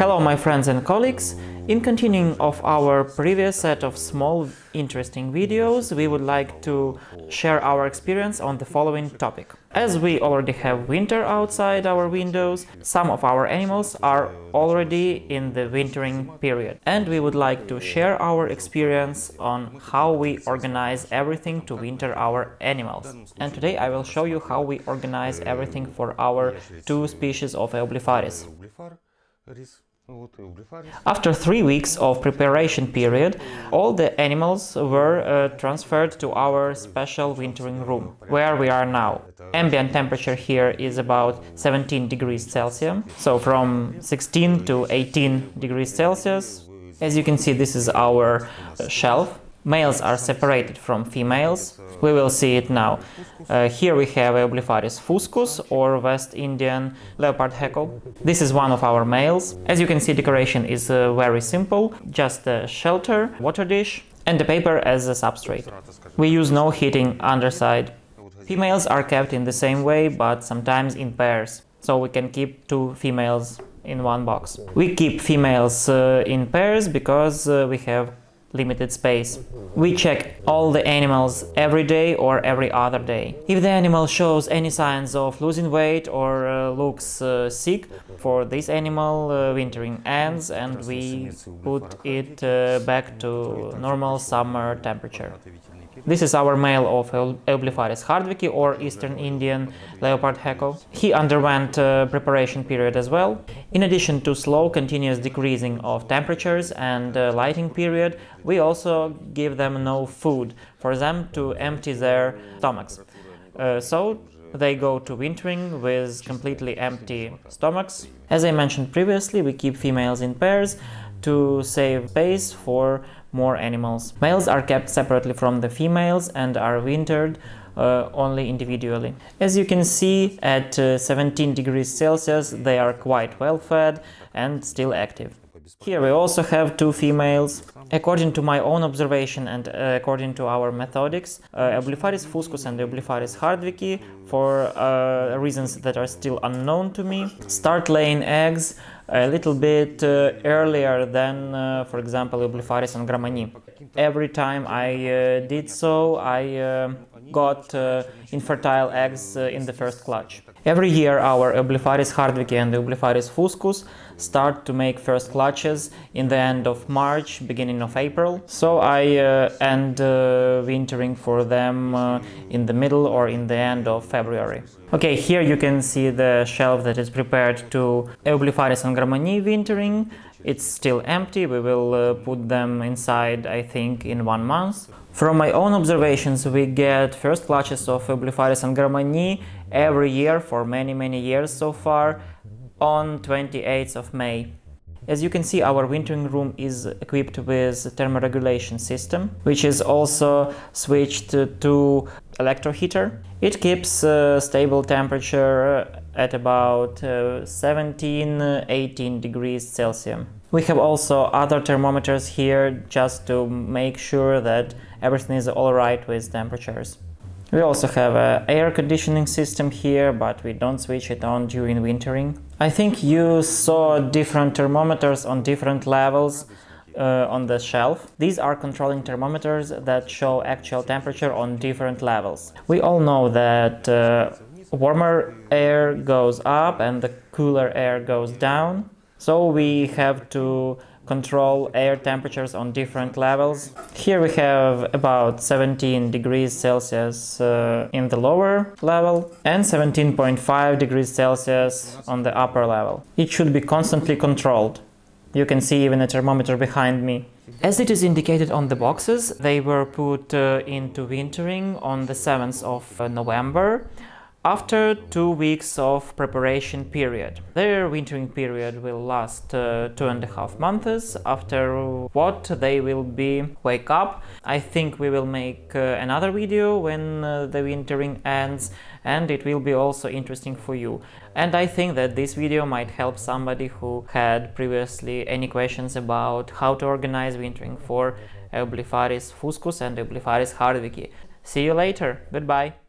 Hello my friends and colleagues, in continuing of our previous set of small interesting videos, we would like to share our experience on the following topic. As we already have winter outside our windows, some of our animals are already in the wintering period, and we would like to share our experience on how we organize everything to winter our animals. And today I will show you how we organize everything for our two species of Eublepharis. After 3 weeks of preparation period, all the animals were transferred to our special wintering room, where we are now. Ambient temperature here is about 17 degrees Celsius, so from 16 to 18 degrees Celsius. As you can see, this is our shelf. Males are separated from females. We will see it now. Here we have Eublepharis fuscus or West Indian leopard gecko. This is one of our males. As you can see, decoration is very simple, just a shelter, water dish and the paper as a substrate. We use no heating underside. Females are kept in the same way, but sometimes in pairs, so we can keep two females in one box. We keep females in pairs because we have limited space. We check all the animals every day or every other day. If the animal shows any signs of losing weight or looks sick, for this animal wintering ends and we put it back to normal summer temperature. This is our male of Eublepharis hardwickii or Eastern Indian leopard gecko. He underwent preparation period as well. In addition to slow continuous decreasing of temperatures and lighting period, we also give them no food for them to empty their stomachs. So they go to wintering with completely empty stomachs. As I mentioned previously, we keep females in pairs to save space for more animals. Males are kept separately from the females and are wintered only individually. As you can see, at 17 degrees Celsius they are quite well fed and still active. Here we also have two females. According to my own observation and according to our methodics, Eublepharis fuscus and Eublepharis hardwickii, for reasons that are still unknown to me, start laying eggs a little bit earlier than, for example, Eublepharis and grammanii. Every time I did so, I got infertile eggs in the first clutch. Every year our Eublepharis hardwickii and Eublepharis fuscus start to make first clutches in the end of March, beginning of April. So I end wintering for them in the middle or in the end of February. Okay, here you can see the shelf that is prepared to Eublepharis and grammanii wintering. It's still empty. We will put them inside, I think, in 1 month. From my own observations, we get first clutches of Eublepharis and grammanii every year for many years so far, on 28th of May. As you can see, our wintering room is equipped with thermoregulation system, which is also switched to electroheater. It keeps stable temperature at about 17–18 degrees Celsius. We have also other thermometers here just to make sure that everything is alright with temperatures. We also have an air conditioning system here, but we don't switch it on during wintering. I think you saw different thermometers on different levels on the shelf. These are controlling thermometers that show actual temperature on different levels. We all know that warmer air goes up and the cooler air goes down, so we have to control air temperatures on different levels. Here we have about 17 degrees Celsius in the lower level and 17.5 degrees Celsius on the upper level. It should be constantly controlled. You can see even a thermometer behind me. As it is indicated on the boxes, they were put into wintering on the 7th of November. After 2 weeks of preparation period. Their wintering period will last 2.5 months, after what they will be wake up. I think we will make another video when the wintering ends, and it will be also interesting for you. And I think that this video might help somebody who had previously any questions about how to organize wintering for Eublepharis fuscus and Eublepharis hardwickii. See you later. Goodbye.